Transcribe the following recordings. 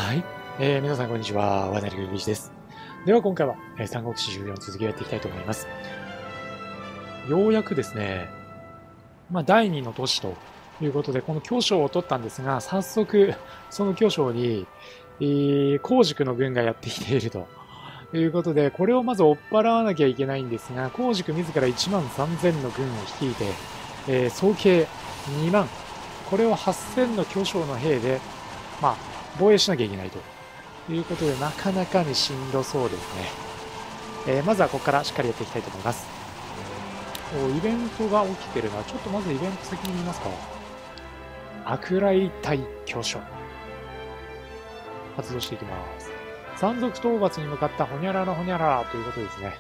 はい。皆さんこんにちは。渡辺隆一です。では今回は、三国志14続きをやっていきたいと思います。ようやくですね、第2の都市ということで、この巨匠を取ったんですが、早速、その巨匠に、光軸の軍がやってきているということで、これをまず追っ払わなきゃいけないんですが、光軸自ら1万3000の軍を率いて、総計2万、これを8000の巨匠の兵で、防衛しなきゃいけないということで、なかなかにしんどそうですね。まずはここからしっかりやっていきたいと思います。イベントが起きてるな。ちょっとまずイベント先に見ますか。悪雷隊巨匠。発動していきます。山賊討伐に向かったホニャララホニャララということですね。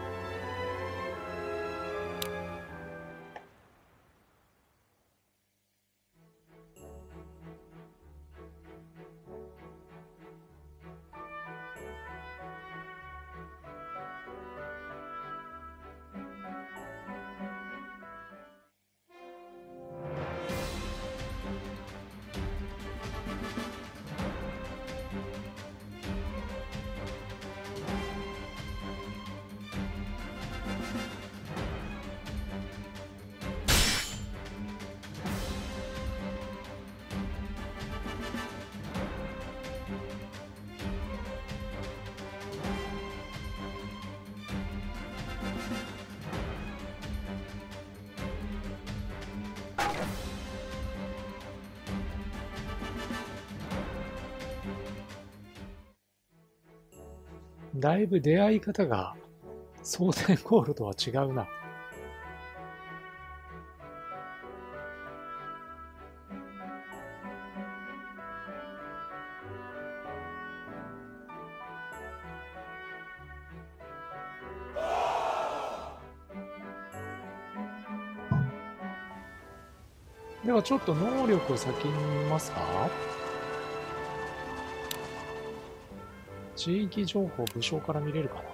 だいぶ出会い方が蒼天航路とは違うな。ではちょっと能力を先に見ますか。地域情報武将から見れるかな。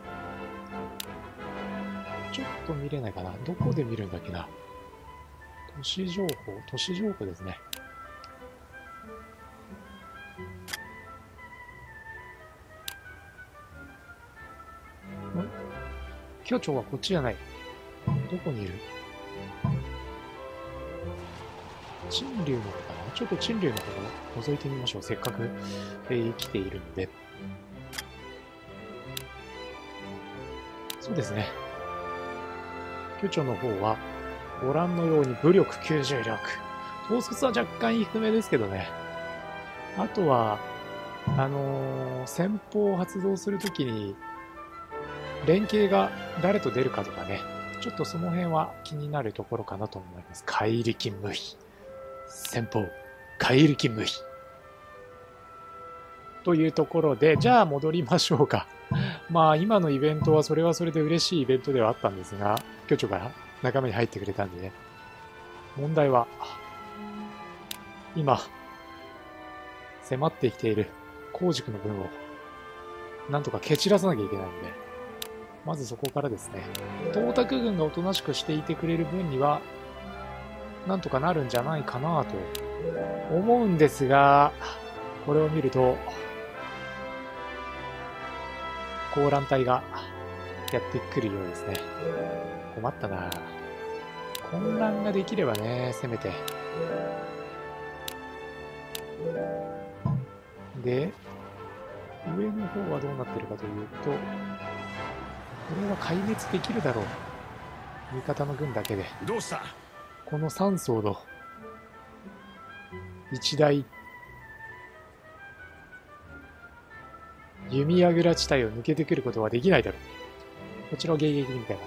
ちょっと見れないかな。どこで見るんだっけな。都市情報ですね。巨長はこっちじゃない。どこにいる？陳竜の方かな。ちょっと陳竜の方を覗いてみましょう。せっかく、生きているので。そうですね。巨長の方は、ご覧のように武力90力。統率は若干低めですけどね。あとは、戦法を発動するときに、連携が誰と出るかとかね。ちょっとその辺は気になるところかなと思います。怪力無比。先方、怪力無比。というところで、じゃあ戻りましょうか。今のイベントはそれはそれで嬉しいイベントではあったんですが、巨長が仲間に入ってくれたんでね。問題は、今、迫ってきている光軸の分を、なんとか蹴散らさなきゃいけないので、まずそこからですね。東卓軍がおとなしくしていてくれる分には、なんとかなるんじゃないかなと思うんですが、これを見ると、高蘭隊がやってくるようですね。困ったな。混乱ができればね、せめて。で、上の方はどうなってるかというと、これは壊滅できるだろう。味方の軍だけで。 どうした？ この3層の一大弓矢倉地帯を抜けてくることはできないだろう。こちらを迎撃に向かいます。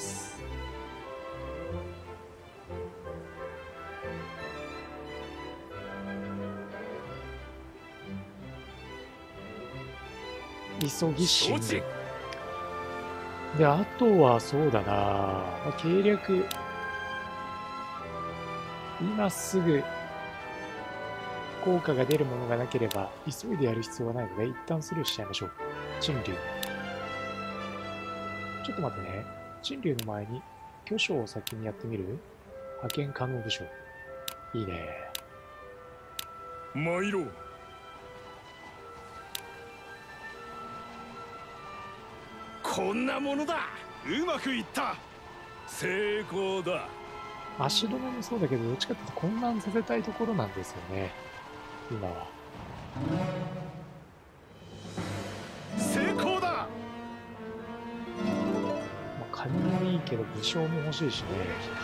急ぎ進軍。で、あとはそうだな、計略、今すぐ効果が出るものがなければ急いでやる必要はないので一旦スルーしちゃいましょう。陳竜。ちょっと待ってね。陳竜の前に巨匠を先にやってみる？派遣可能武将。いいね。 参ろう。 こんなものだ。うまくいった。成功だ。 足止めもそうだけど、どっちかっていうと混乱させたいところなんですよね、今は。 成功だ。 まあ、金もいいけど武将も欲しいしね。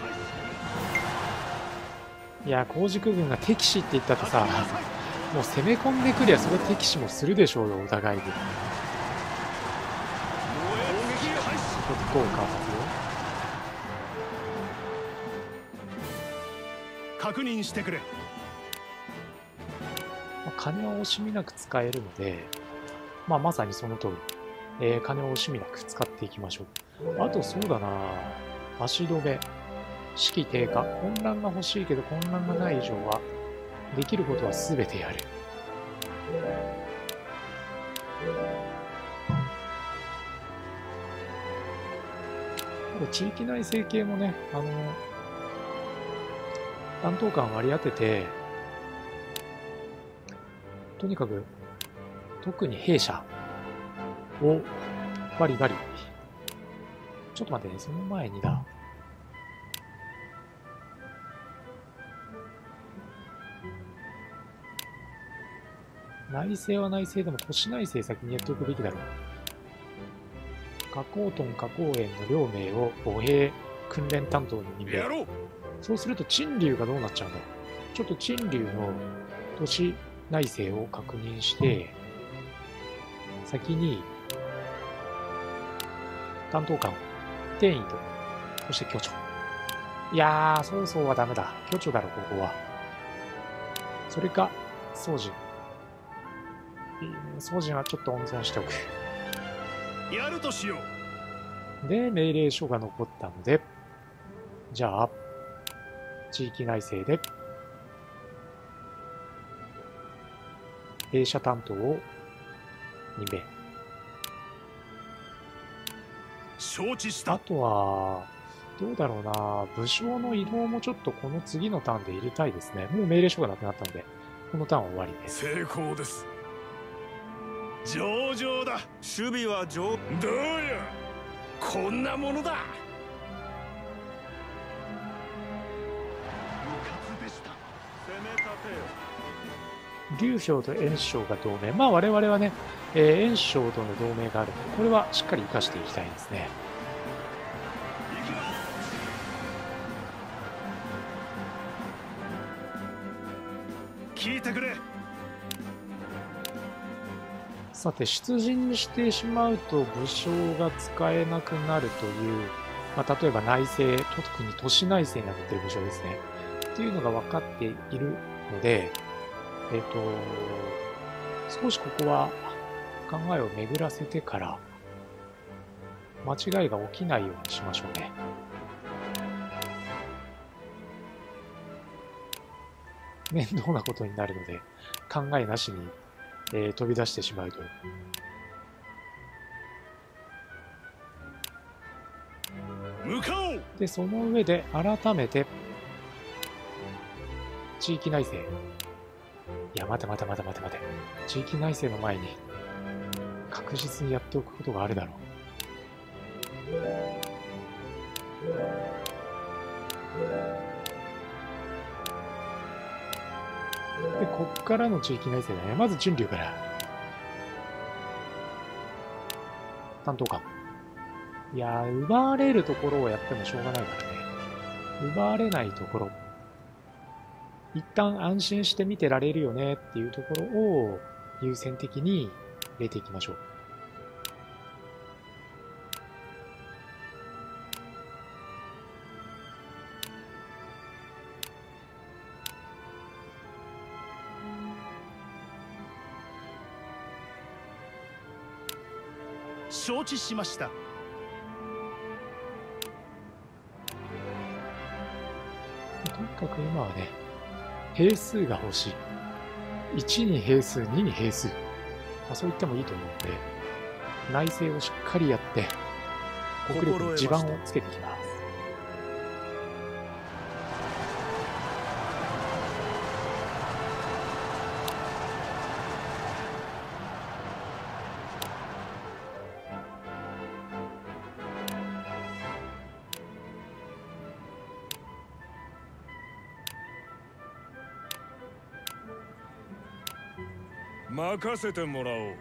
いや、工事軍が敵視って言ったってさ、もう攻め込んでくりゃそれ敵視もするでしょうよ、お互いに。ここで効果を確認してくれ。 金は惜しみなく使えるので、まあ、まさにその通り、金を惜しみなく使っていきましょう。あとそうだな、足止め、士気低下、混乱が欲しいけど混乱がない以上はできることは全てやる。地域内政系もね、担当官割り当てて、とにかく特に弊社をバリバリ。ちょっと待ってね、その前にだ。内政は内政でも都市内政先にやっておくべきだろう。加工トン加工園の両名を歩兵訓練担当に任命。そうすると陳留がどうなっちゃうんだろう。ちょっと陳留の都市内政を確認して、先に担当官、転移と、そして居長。いやー、曹操はダメだ。居長だろ、ここは。それか、宗人。宗人はちょっと温存しておく。 やるとしよう。で、命令書が残ったので、じゃあ、地域内政で、弊社担当を2名。 承知した。 あとは、どうだろうな、武将の移動もちょっとこの次のターンで入れたいですね。もう命令書がなくなったので、このターンは終わりです。 成功です。上々だ。守備はどうや。こんなものだ。 劉氷と袁紹が同盟。まあ我々はね、袁紹との同盟があるので、これはしっかり生かしていきたいですね。 聞いてくれ。 さて、出陣してしまうと武将が使えなくなるという、まあ、例えば内政、特に都市内政になっている武将ですね。っていうのが分かっているので、少しここは考えを巡らせてから間違いが起きないようにしましょうね。面倒なことになるので考えなしに、飛び出してしまうと。 向かおう。 で、その上で改めて地域内政。いや、待て。地域内政の前に確実にやっておくことがあるだろう。で、こっからの地域内政だね。まず陳留から。担当官。いやー、奪われるところをやってもしょうがないからね。奪われないところ。一旦安心して見てられるよねっていうところを優先的に入れていきましょう。 承知しました。 とにかく今はね、兵数が欲しい。1に兵数、2に兵数。まあ、そう言ってもいいと思うので、内政をしっかりやって、国力に地盤をつけていきます。 任せてもらおう。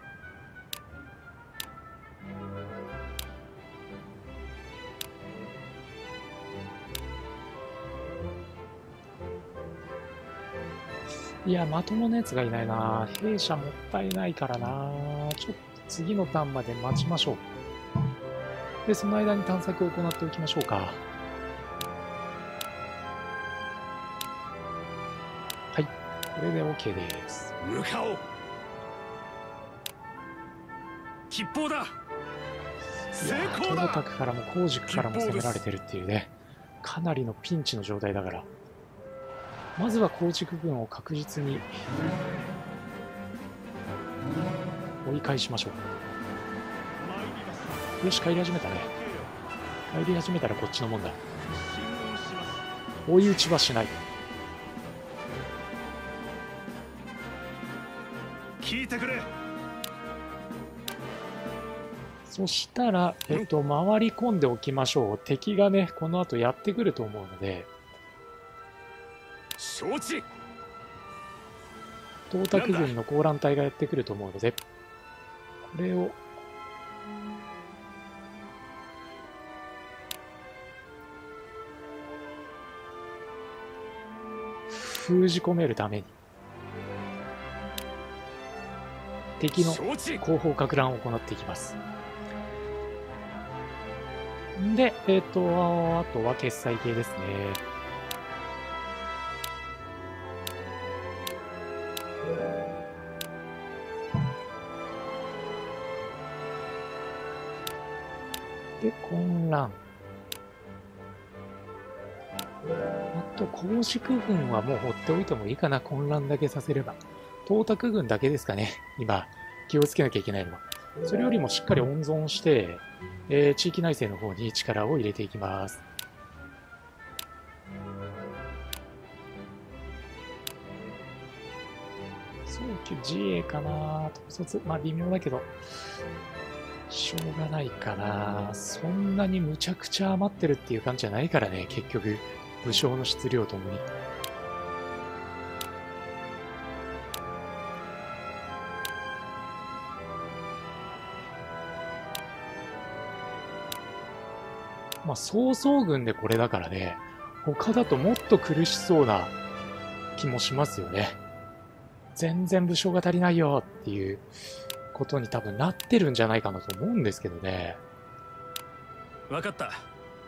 いや、まともなやつがいないな。弊社もったいないからな。ちょっと次のターンまで待ちましょう。で、その間に探索を行っておきましょうか。はい。これで OK です。 向かおう。吉報だ。成功だ。 トロタクからも光軸からも攻められてるっていうね。かなりのピンチの状態だから。まずは光軸軍を確実に追い返しましょう。よし、帰り始めたね。帰り始めたらこっちのもんだ。追い打ちはしない。 聞いてくれ。 そしたら、回り込んでおきましょう。敵がね、この後やってくると思うので。 承知。 東卓軍の高蘭隊がやってくると思うので、これを封じ込めるために敵の後方かく乱を行っていきます。で、あとは決済系ですね。で、混乱。あと、光軸軍はもう放っておいてもいいかな。混乱だけさせれば。東卓軍だけですかね。今、気をつけなきゃいけないのは。それよりもしっかり温存して、地域内政の方に力を入れていきます。早期自衛かな。統率、まあ微妙だけど、しょうがないかな。そんなにむちゃくちゃ余ってるっていう感じじゃないからね、結局。武将の質量ともに。まあ、曹操軍でこれだからね、他だともっと苦しそうな気もしますよね。全然武将が足りないよっていうことに多分なってるんじゃないかなと思うんですけどね。 分かった。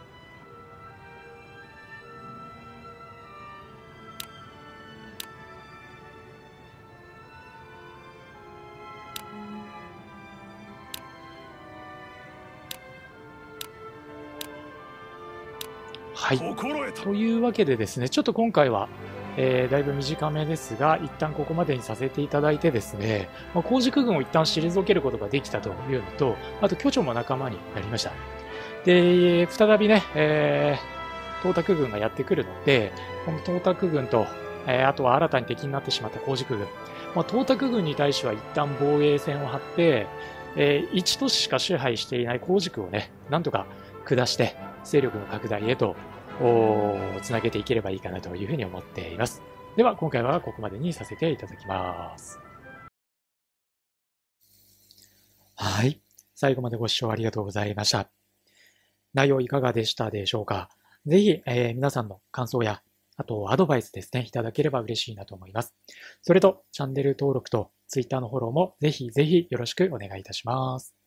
はい。というわけでですね、ちょっと今回は、だいぶ短めですが、一旦ここまでにさせていただいてですね、光軸軍を一旦退けることができたというのと、あと巨長も仲間になりました。で、再びね、東卓軍がやってくるので、この東卓軍と、あとは新たに敵になってしまった光軸軍、東卓軍に対しては一旦防衛線を張って、1都市しか支配していない光軸をね、なんとか下して、勢力の拡大へとつなげていければいいかなというふうに思っています。では今回はここまでにさせていただきます。はい。最後までご視聴ありがとうございました。内容いかがでしたでしょうか。ぜひ、皆さんの感想や、あとアドバイスですね、いただければ嬉しいなと思います。それと、チャンネル登録と Twitter のフォローもぜひぜひよろしくお願いいたします。